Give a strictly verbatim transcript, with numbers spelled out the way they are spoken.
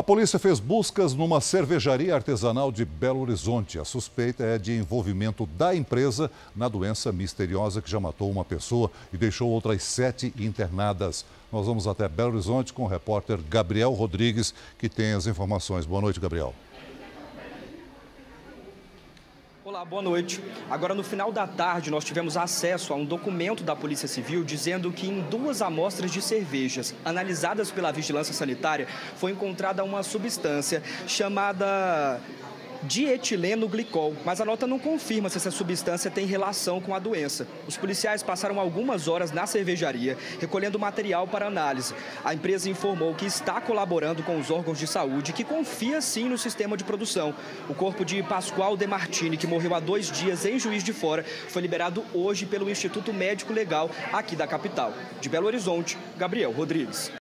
A polícia fez buscas numa cervejaria artesanal de Belo Horizonte. A suspeita é de envolvimento da empresa na doença misteriosa que já matou uma pessoa e deixou outras sete internadas. Nós vamos até Belo Horizonte com o repórter Gabriel Rodrigues, que tem as informações. Boa noite, Gabriel. Olá, boa noite. Agora, no final da tarde, nós tivemos acesso a um documento da Polícia Civil dizendo que em duas amostras de cervejas analisadas pela Vigilância Sanitária foi encontrada uma substância chamada dietileno glicol, mas a nota não confirma se essa substância tem relação com a doença. Os policiais passaram algumas horas na cervejaria recolhendo material para análise. A empresa informou que está colaborando com os órgãos de saúde, que confia sim no sistema de produção. O corpo de Pascoal De Martini, que morreu há dois dias em Juiz de Fora, foi liberado hoje pelo Instituto Médico Legal aqui da capital. De Belo Horizonte, Gabriel Rodrigues.